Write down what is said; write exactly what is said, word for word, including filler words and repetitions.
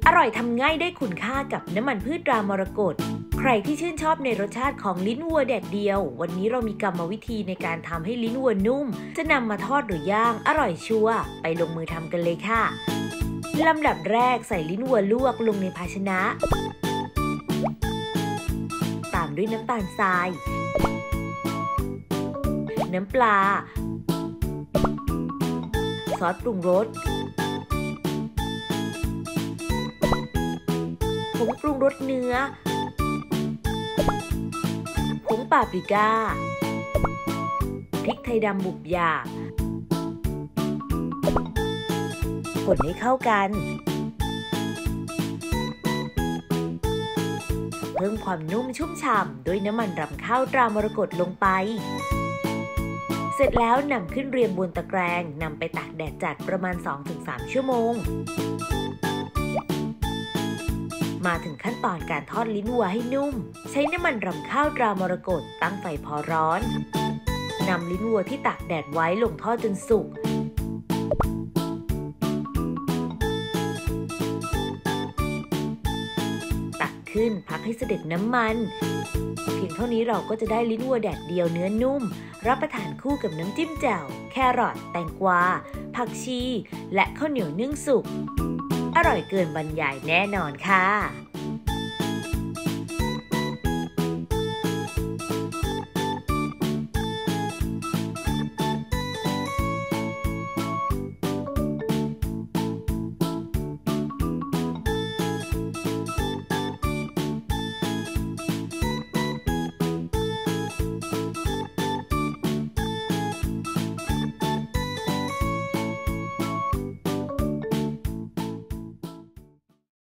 อร่อยทำง่ายได้คุณค่ากับน้ำมันพืชตรามรกตใครที่ชื่นชอบในรสชาติของลิ้นวัวแดดเดียววันนี้เรามีกรรมวิธีในการทำให้ลิ้นวัวนุ่มจะนำมาทอดหรือย่างอร่อยชัวร์ไปลงมือทำกันเลยค่ะลำดับแรกใส่ลิ้นวัวลวกลงในภาชนะตามด้วยน้ำตาลทรายน้ำปลาซอสปรุงรสผงปรุงรสเนื้อผงปาปริก้าพริกไทยดำบุบหยาบคนให้เข้ากันเพิ่มความนุ่มชุ่มฉ่ำด้วยน้ำมันรำข้าวตรามรกตลงไปเสร็จแล้วนำขึ้นเรียงบนตะแกรงนำไปตากแดดจัดประมาณ สองถึงสาม ชั่วโมงมาถึงขั้นตอนการทอดลิ้นวัวให้นุ่มใช้น้ำมันรำข้าวตรามรกตตั้งไฟพอร้อนนำลิ้นวัวที่ตากแดดไว้ลงทอดจนสุกตักขึ้นพักให้เสด็จน้ำมันเพียงเท่านี้เราก็จะได้ลิ้นวัวแดดเดียวเนื้อนุ่มรับประทานคู่กับน้ำจิ้มแจ่วแครอทแตงกวาผักชีและข้าวเหนียวนึ่งสุกอร่อยเกินบรรยายแน่นอนค่ะ